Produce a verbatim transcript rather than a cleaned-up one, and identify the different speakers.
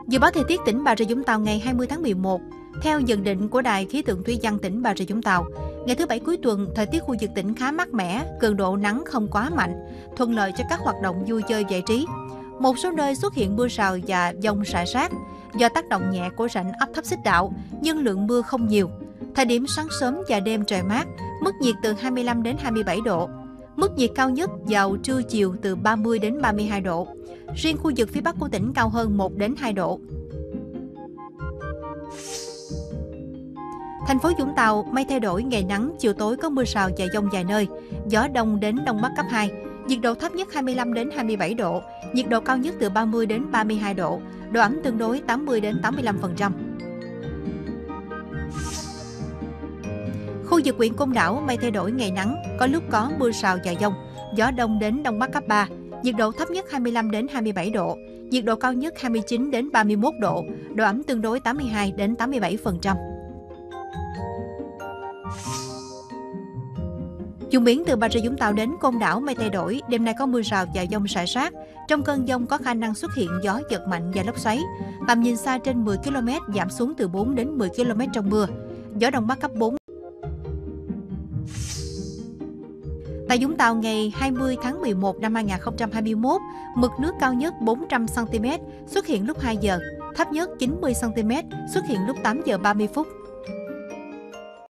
Speaker 1: Dự báo thời tiết tỉnh Bà Rịa Vũng Tàu ngày hai mươi tháng mười một. Theo nhận định của Đài khí tượng thủy văn tỉnh Bà Rịa Vũng Tàu, ngày thứ Bảy cuối tuần, thời tiết khu vực tỉnh khá mát mẻ, cường độ nắng không quá mạnh, thuận lợi cho các hoạt động vui chơi giải trí. Một số nơi xuất hiện mưa rào và dông rải rác do tác động nhẹ của rãnh áp thấp xích đạo, nhưng lượng mưa không nhiều. Thời điểm sáng sớm và đêm trời mát, mức nhiệt từ hai mươi lăm đến hai mươi bảy độ. Mức nhiệt cao nhất vào trưa chiều từ ba mươi đến ba mươi hai độ. Riêng khu vực phía Bắc của tỉnh cao hơn một đến hai độ. Thành phố Vũng Tàu, mây thay đổi, ngày nắng, chiều tối có mưa rào và dông vài nơi. Gió đông đến đông bắc cấp hai. Nhiệt độ thấp nhất hai mươi lăm đến hai mươi bảy độ, nhiệt độ cao nhất từ ba mươi đến ba mươi hai độ, độ ẩm tương đối tám mươi đến tám mươi lăm phần trăm. Khu vực huyện Côn Đảo, mây thay đổi, ngày nắng, có lúc có mưa rào và dông, gió đông đến đông bắc cấp ba, nhiệt độ thấp nhất hai mươi lăm đến hai mươi bảy độ, nhiệt độ cao nhất hai mươi chín đến ba mươi mốt độ, độ ẩm tương đối tám mươi hai đến tám mươi bảy phần trăm. Vùng biển từ Bà Rịa Vũng Tàu đến Côn Đảo, mây thay đổi, đêm nay có mưa rào và dông rải rác. Trong cơn dông có khả năng xuất hiện gió giật mạnh và lốc xoáy. Tầm nhìn xa trên mười ki lô mét, giảm xuống từ bốn đến mười ki lô mét trong mưa. Gió đông bắc cấp bốn. Tại Vũng Tàu ngày hai mươi tháng mười một năm hai nghìn không trăm hai mươi mốt, mực nước cao nhất bốn trăm xăng ti mét xuất hiện lúc hai giờ, thấp nhất chín mươi xăng ti mét xuất hiện lúc tám giờ ba mươi phút.